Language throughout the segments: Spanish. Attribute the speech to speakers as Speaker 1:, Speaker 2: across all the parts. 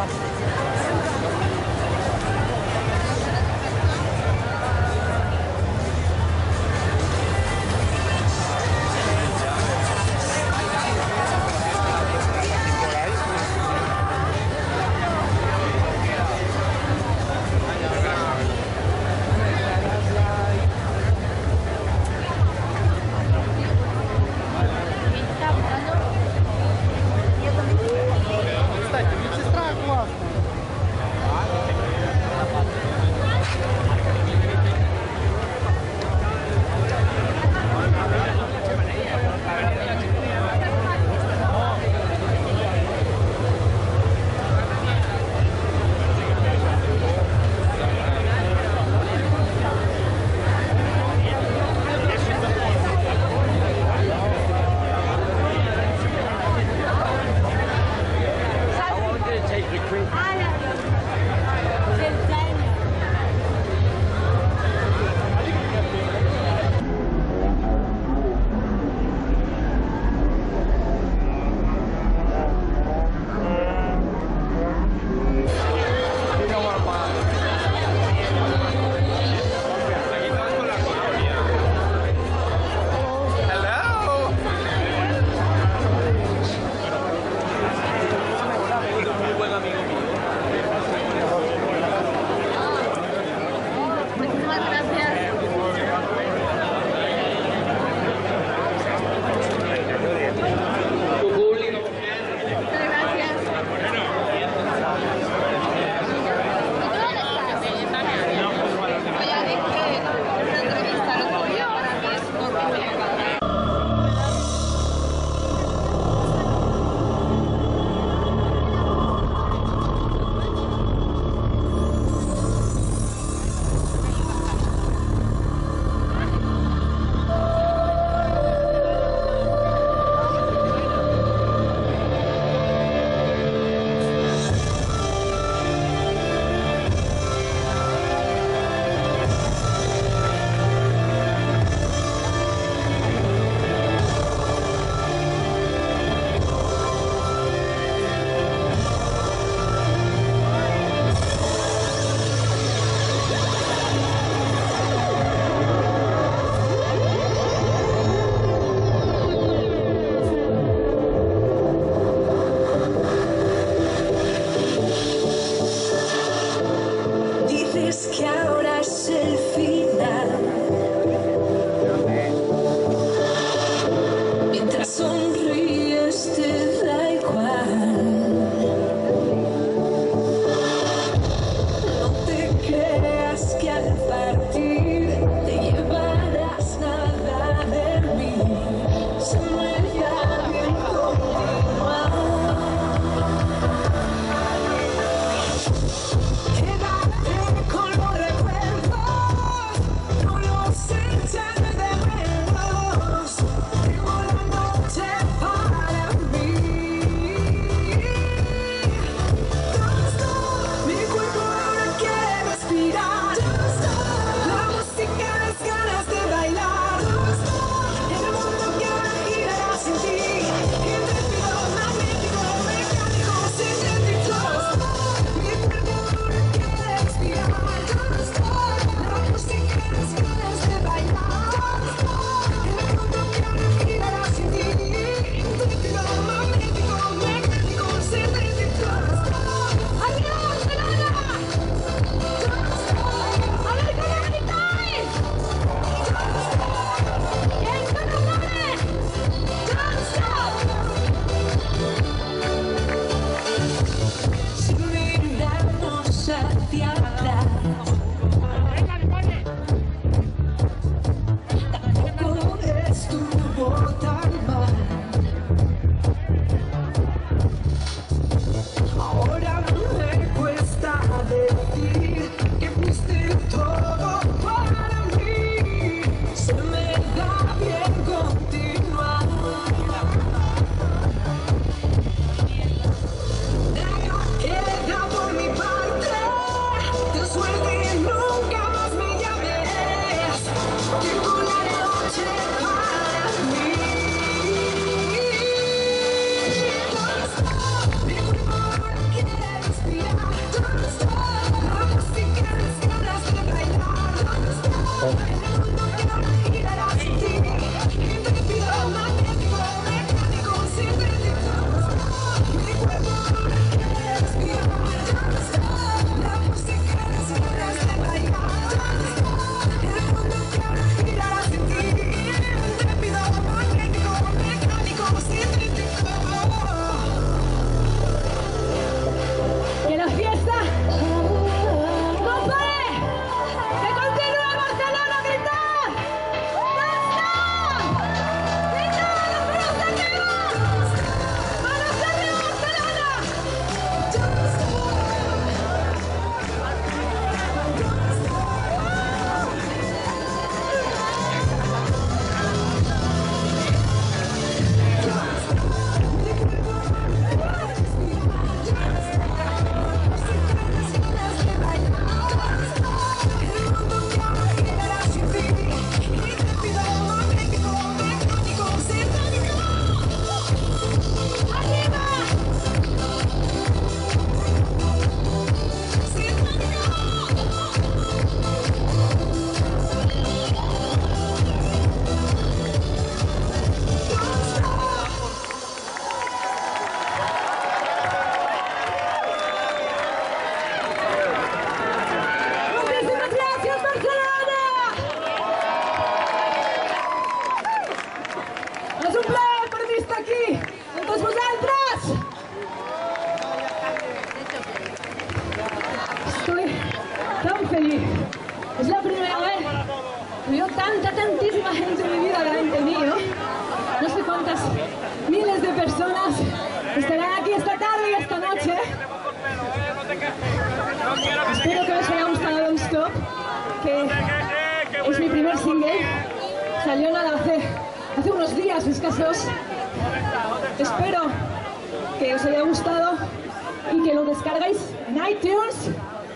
Speaker 1: Amigo mío. tantísima gente en mi vida delante mío. No sé cuántas miles de personas estarán aquí esta tarde y esta noche. Espero que os haya gustado Don't Stop, que es mi primer single. Salió nada hace unos días escasos. Espero que os haya gustado y que lo descarguéis en iTunes.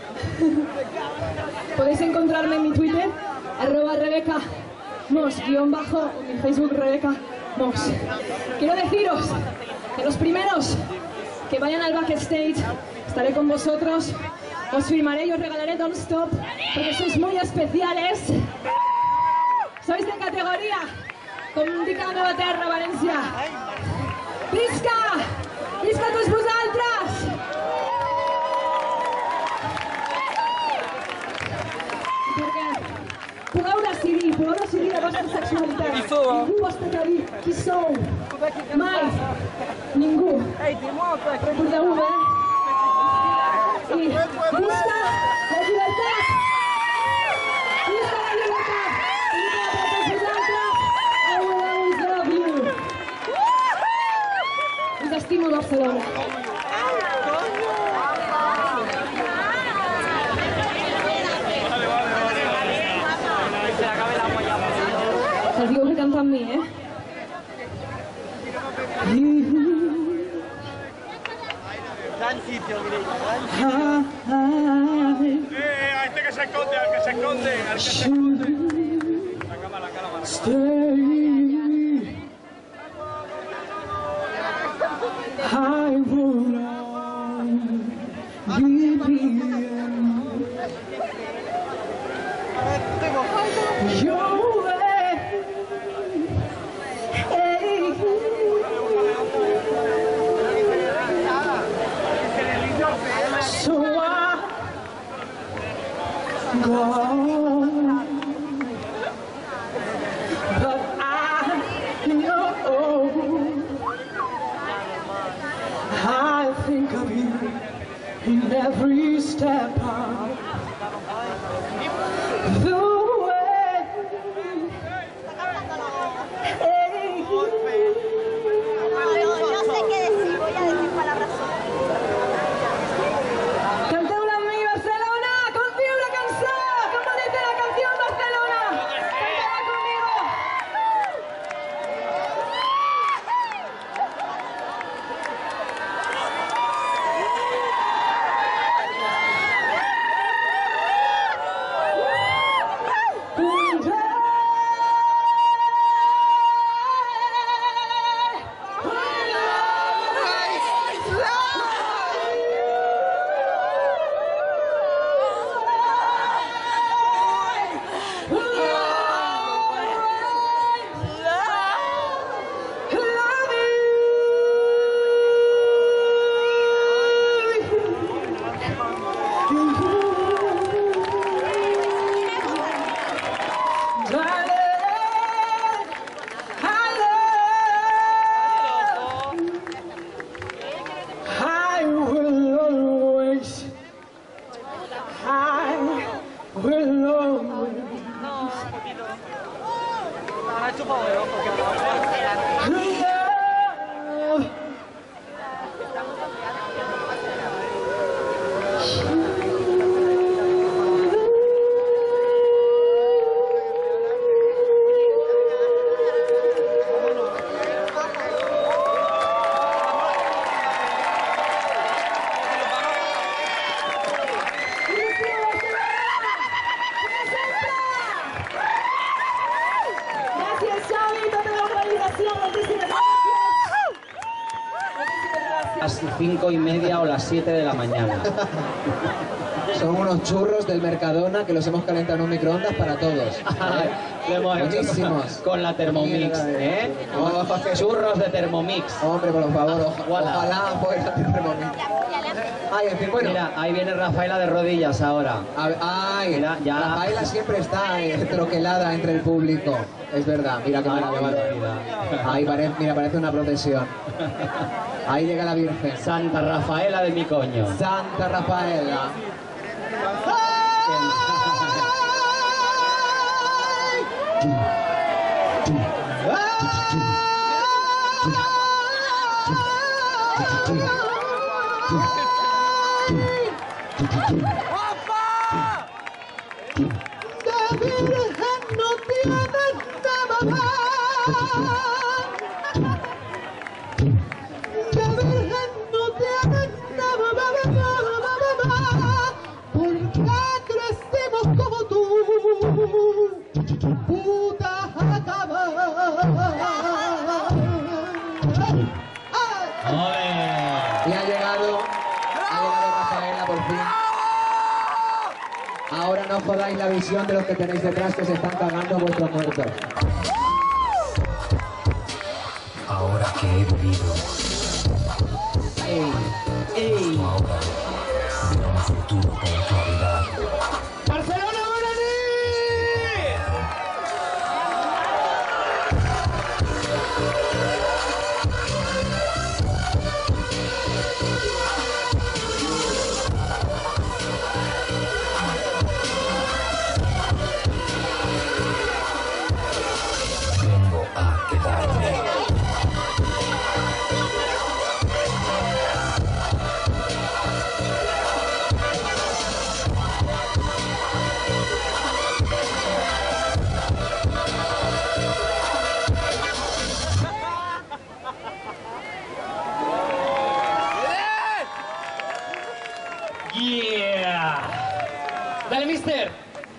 Speaker 1: Podéis encontrarme en mi Twitter, @RebecaMoss_, en mi Facebook RebecaMoss. Quiero deciros que los primeros que vayan al backstage estaré con vosotros, os firmaré y os regalaré Don't Stop, porque sois muy especiales. Sois de categoría, com dic a la meva terra, València. Visca! Visca tots vosaltres! Podeu decidir la vostra sexualitat. Ningú us pot dir qui sou. Mai. Ningú. Recordeu-ho bé. I visca la llibertat! Visca la llibertat! Visca per tots vosaltres! I will always love you! Us estimo, Barcelona. Os digo que cantan mí, ¿eh?
Speaker 2: Gran sitio, Mireia, gran sitio. A este que se esconde, al que se esconde, al que se esconde. La cámara.
Speaker 3: I will but I know I think of you in every step of the way.
Speaker 4: No sé qué decir, voy a decir palabras solas.
Speaker 1: Canteu-la amb mi, Barcelona! Confiu la cançó! Com dice la canción, Barcelona? Cántala conmigo!
Speaker 5: Las 5:30 o las 7 de la mañana.
Speaker 6: Son unos churros del Mercadona que los hemos calentado en un microondas para todos.
Speaker 5: Lo hemos hecho
Speaker 6: Buenísimos.
Speaker 5: con la Thermomix, ¿eh?
Speaker 6: Oh,
Speaker 5: Churros de Thermomix.
Speaker 6: Hombre, por favor, ojalá fuera de Thermomix. Ay, en fin, bueno.
Speaker 5: Mira, ahí viene Rafaela de rodillas ahora.
Speaker 6: Ay,
Speaker 5: Mira, ya.
Speaker 6: Rafaela siempre está troquelada entre el público. Es verdad, mira qué maravilla. Ahí parece una procesión. Ahí llega la Virgen.
Speaker 5: Santa Rafaela de mi coño.
Speaker 6: Santa Rafaela. Y ha llegado Rafaela por fin. Ahora no jodáis la visión de los que tenéis detrás que se están cagando vuestros muertos.
Speaker 7: Ahora que he bebido, ahora veo un futuro con claridad.
Speaker 2: ¡Barcelona,
Speaker 7: Vengo a quedarme.
Speaker 2: Yeah. Dale, mister.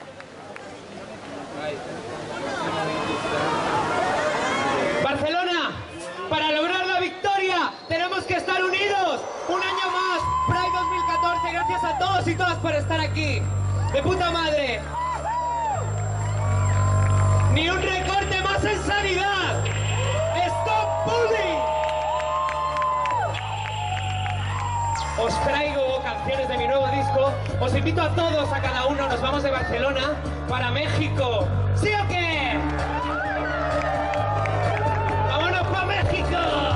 Speaker 2: Barcelona, para lograr la victoria tenemos que estar unidos. Un año más, Pride 2014. Gracias a todos y todas por estar aquí. De puta madre. Ni un recorte más en sanidad. Stop bullying. Os traigo canciones de mi nuevo disco. Os invito a todos, a cada uno. Nos vamos de Barcelona para México. ¿Sí o qué? ¡Vámonos para México!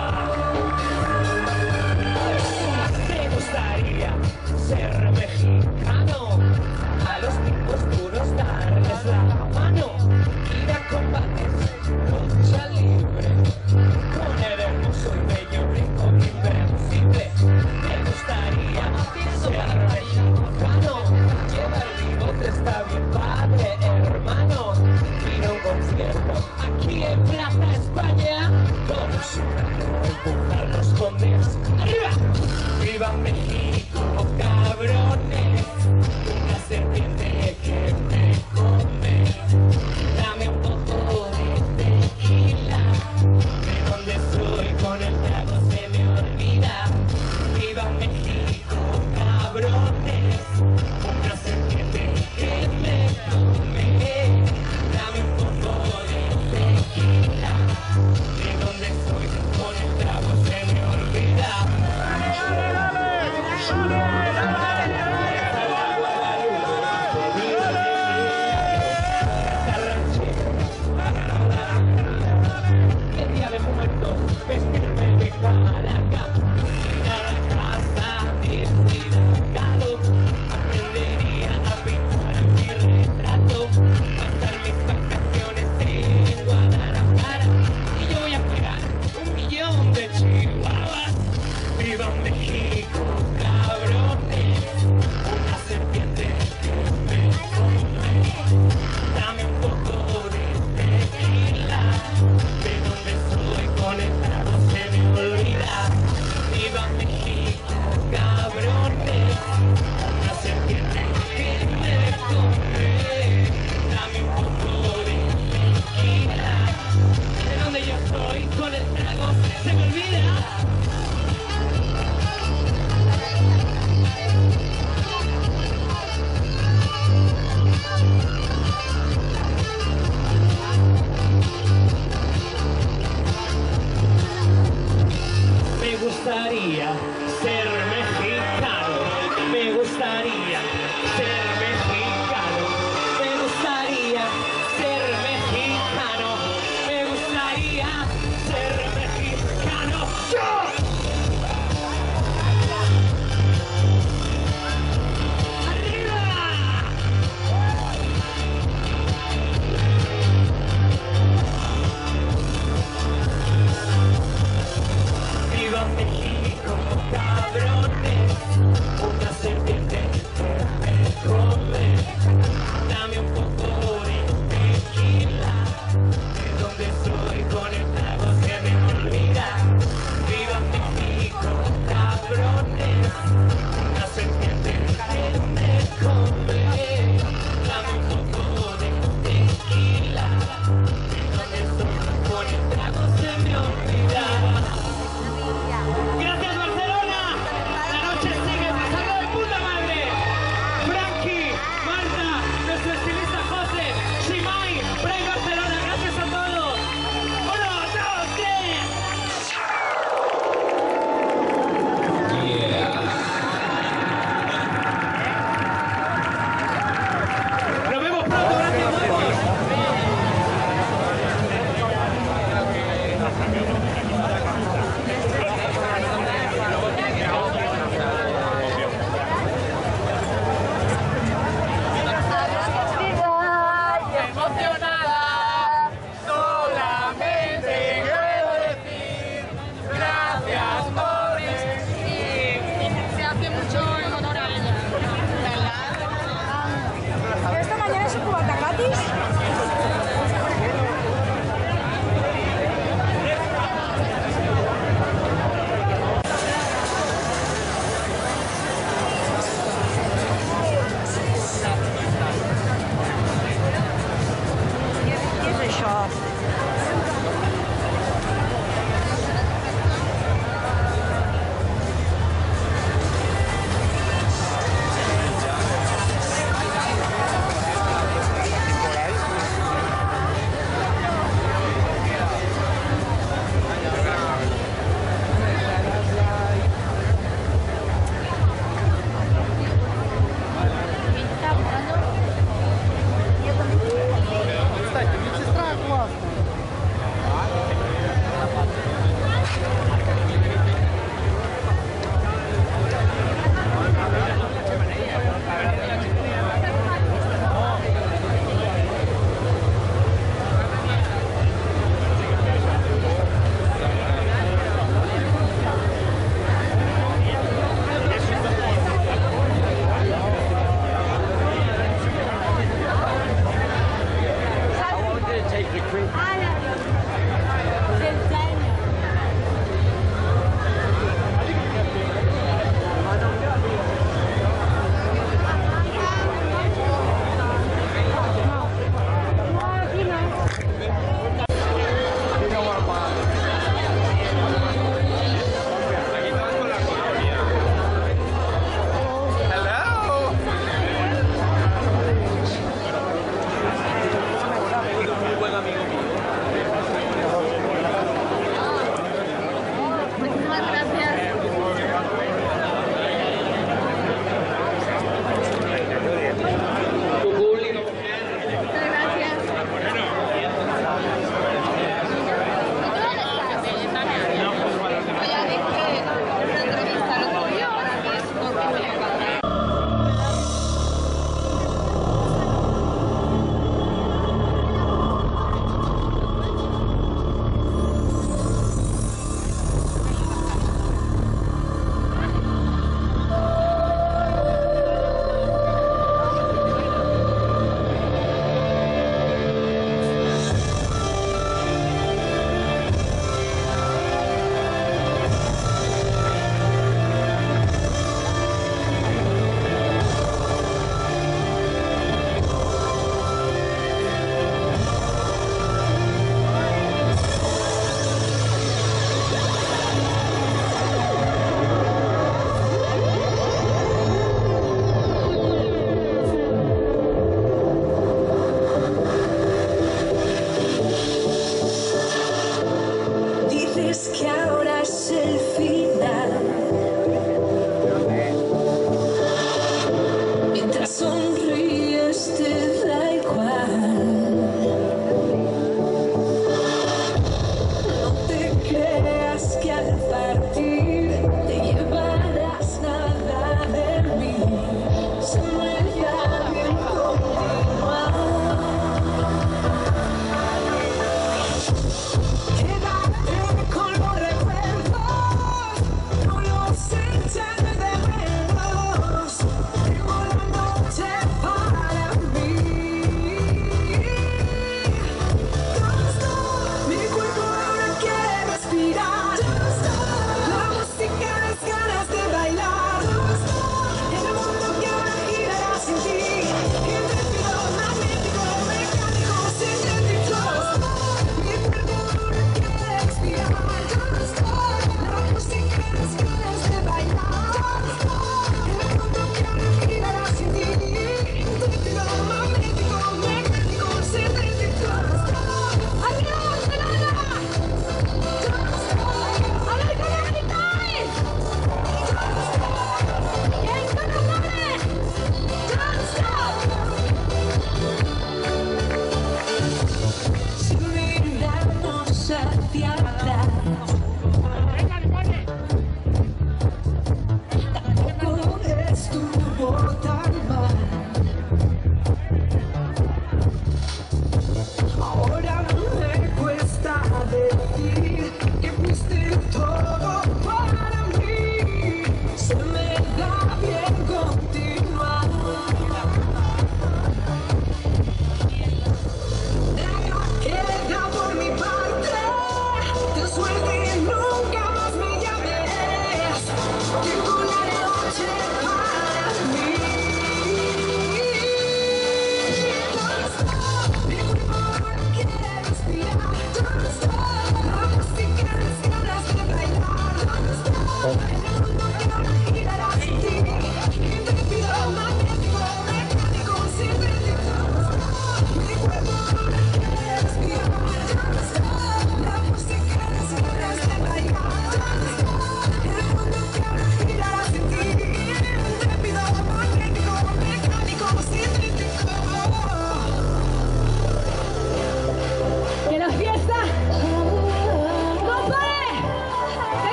Speaker 2: Me gustaría ser mexicano. A los tipos duros darles la mano. Ir a combates, lucha libre. Con el hermoso y bello rico invencible. Me gustaría ser mexicano. Llevar bigote está bien padre, hermano. Ir a un concierto aquí en Plaza España. Todos empujar los condes. ¡Arriba! ¡Viva México, cabrones! Una serpiente que me come. Dame un poco de tequila. De donde soy con el trago se me olvida. ¡Viva México, cabrones! Una serpiente que me come. Dame un poco de tequila. De donde soy con el trago se me olvida.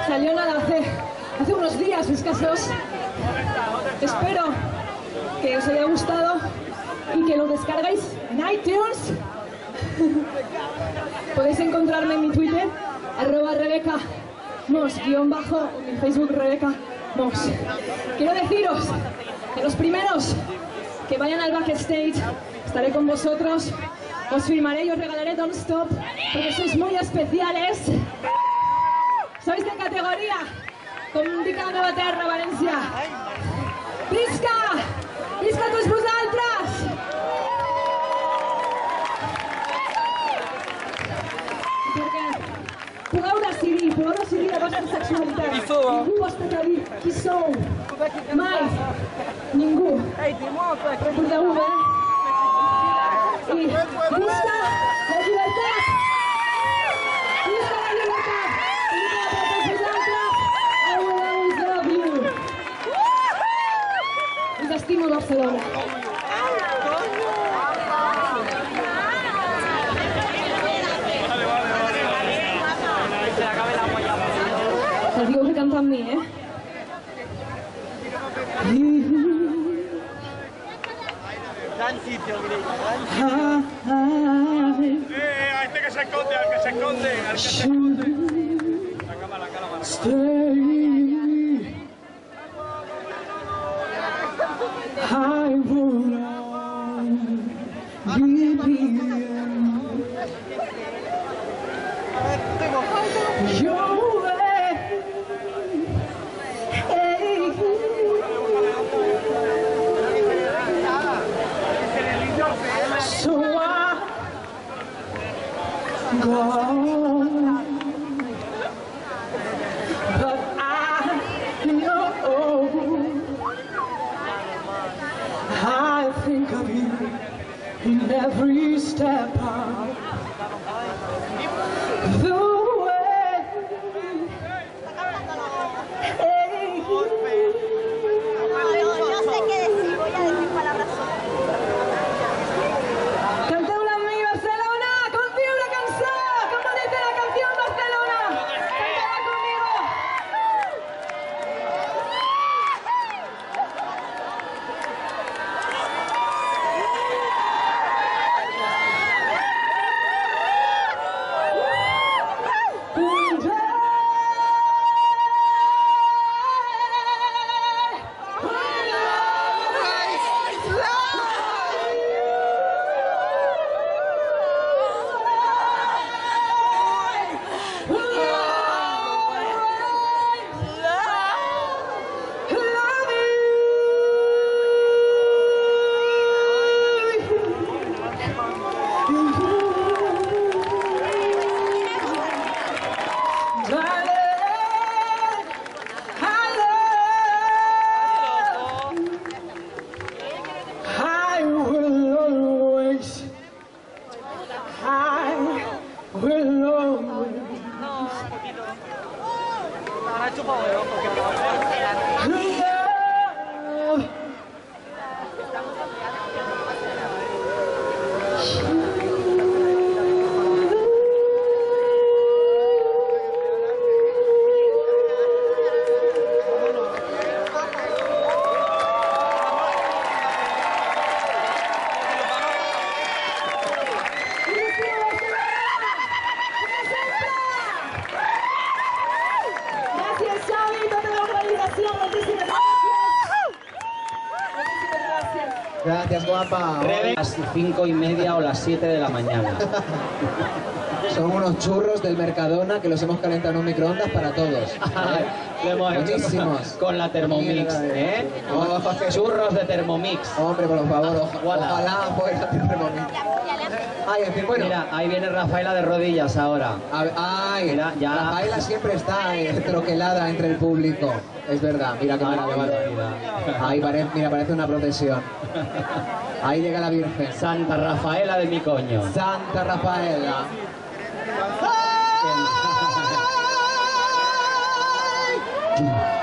Speaker 1: Salió nada hace unos días escasos. Espero que os haya gustado y que lo descarguéis en iTunes. Podéis encontrarme en mi Twitter, @RebecaMoss_, en mi Facebook RebecaMoss. Quiero deciros que los primeros que vayan al backstage estaré con vosotros, os firmaré y os regalaré Don't Stop, porque sois muy especiales. Sois de categoría, com dic a la meva terra, València. Visca! Visca tots vosaltres! Perquè pugueu decidir la vostra sexualitat. Ningú us pot dir qui sou. Mai. Ningú. Recordeu-ho bé. I visca la llibertat! Visca la llibertat! I will always love you. Us estimo, Barcelona. Os digo que canta amb mi, eh?
Speaker 8: A este que se esconde, al que se esconde, al que se esconde. La cámara.
Speaker 3: I would be your way. So I go, but I know I think of you in every step of the way.
Speaker 4: No sé qué decir, voy a decir palabras solas.
Speaker 1: Canteu-la amb mi, Barcelona! Contiu la cançó! Com dice la canción, Barcelona? Canteu-la conmigo!
Speaker 6: Gracias, guapa.
Speaker 5: A las 5:30 o las 7 de la mañana.
Speaker 6: Son unos churros del Mercadona que los hemos calentado en un microondas para todos.
Speaker 5: Lo hemos hecho
Speaker 6: Buenísimos.
Speaker 5: con la Thermomix, ¿eh?
Speaker 6: Oh,
Speaker 5: Churros de Thermomix.
Speaker 6: Hombre, por favor,
Speaker 5: Voilà.
Speaker 6: ojalá fuera de Thermomix. Ay, en fin, bueno.
Speaker 5: Mira, ahí viene Rafaela de rodillas ahora.
Speaker 6: Ay,
Speaker 5: Mira, ya.
Speaker 6: Rafaela siempre está troquelada entre el público. Es verdad, mira qué maravilla. Ahí mira, parece una procesión. Ahí llega la Virgen.
Speaker 5: Santa Rafaela de mi coño.
Speaker 6: Santa Rafaela. Ay.